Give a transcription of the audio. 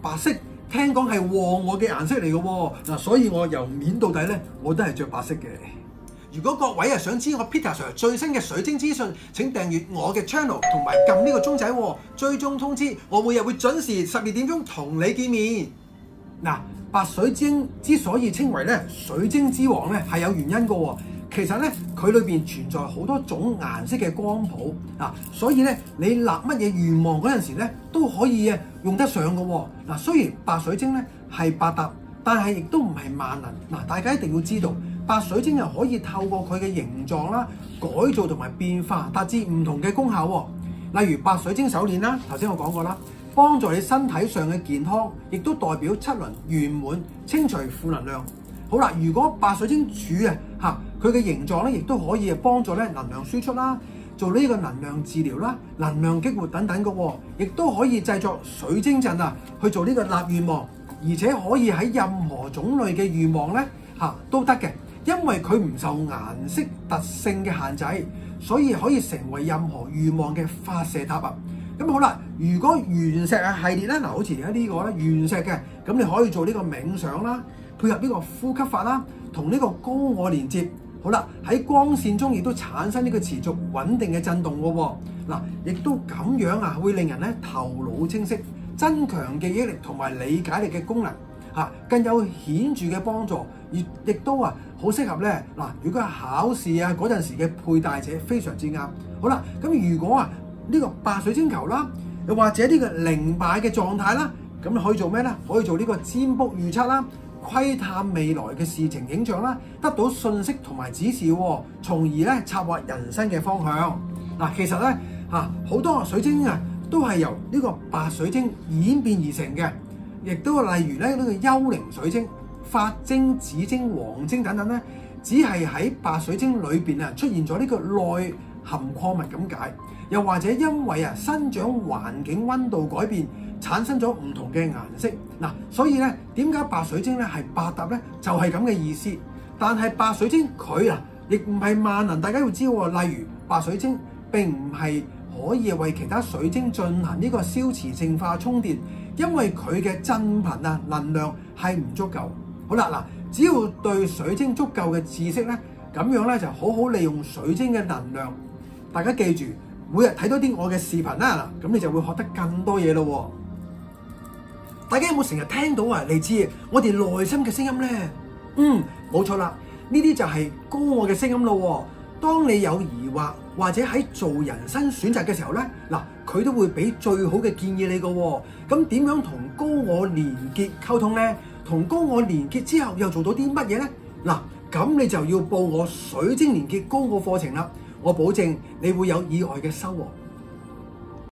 白色聽講係旺我嘅顏色嚟嘅喎，嗱，所以我由面到底咧，我都係着白色嘅。如果各位想知我 Peter Sir 最新嘅水晶資訊，請訂閱我嘅 channel 同埋撳呢個鐘仔喎，追蹤通知，我每日會準時12點鐘同你見面。嗱，白水晶之所以稱為咧水晶之王咧，係有原因嘅喎。其實咧，佢裏邊存在好多種顏色嘅光譜嗱，所以咧你立乜嘢願望嗰陣時咧，都可以用得上嘅喎。嗱，雖然白水晶咧係百搭，但係亦都唔係萬能。嗱，大家一定要知道，白水晶又可以透過佢嘅形狀啦、改造同埋變化，達至唔同嘅功效喎。例如白水晶手鏈啦，頭先我講過啦，幫助你身體上嘅健康，亦都代表7輪圓滿，清除負能量。好啦，如果白水晶柱佢嘅形狀咧，亦都可以幫助咧能量輸出啦，做呢個能量治療啦、能量激活等等嘅喎，亦都可以製作水晶陣去做呢個立願望，而且可以喺任何種類嘅願望咧都得嘅，因為佢唔受顏色特性嘅限制，所以可以成為任何願望嘅發射塔啊！咁好啦，如果原石系列咧，好似而家呢個咧原石嘅，咁你可以做呢個冥想啦，配合呢個呼吸法啦，同呢個高我連接。好啦，喺光線中亦都產生呢個持續穩定嘅震動嘅喎。嗱，亦都咁樣會令人咧頭腦清晰，增強記憶力同埋理解力嘅功能更有顯著嘅幫助，而亦都好適合咧嗱，如果係考試嗰陣時嘅佩戴者非常之啱。好啦，咁如果呢個白水晶球啦，又或者呢個靈擺嘅狀態啦，咁你可以做咩咧？可以做呢個占卜預測啦。窺探未來嘅事情影像啦，得到信息同埋指示，從而咧策劃人生嘅方向。嗱，其實咧好多水晶都係由呢個白水晶演變而成嘅，亦都例如咧呢個幽靈水晶、髮晶、紫晶、黃晶等等咧，只係喺白水晶裏邊出現咗呢個內含礦物咁解，又或者因為生長環境溫度改變，產生咗唔同嘅顏色嗱，所以咧點解白水晶咧係百搭咧？就係咁嘅意思。但係白水晶佢亦唔係萬能，大家要知喎。例如白水晶並唔係可以為其他水晶進行呢個消磁淨化充電，因為佢嘅振頻能量係唔足夠。好啦嗱，只要對水晶足夠嘅知識咧，咁樣咧就好好利用水晶嘅能量。大家記住，每日睇多啲我嘅視頻啦，咁你就會學得更多嘢咯喎。大家有冇成日聽到嚟自我哋內心嘅聲音呢？冇錯啦，呢啲就係高我嘅聲音咯。當你有疑惑或者喺做人生選擇嘅時候呢，嗱，佢都會俾最好嘅建議你㗎。咁點樣同高我連結溝通呢？同高我連結之後又做到啲乜嘢呢？嗱，咁你就要報我水晶連結高我課程啦。我保證你會有意外嘅收穫。